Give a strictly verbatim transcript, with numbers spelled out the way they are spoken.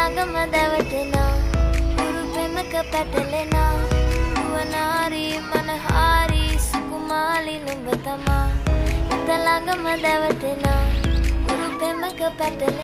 ළඟම දැවටෙනා උරු පෙමක පැටලෙනා නුවණාරි මනහාරි සුකුමාලි නුඹ තමා හිත ළඟම දැවටෙනා උරු පෙමක පැටලෙනා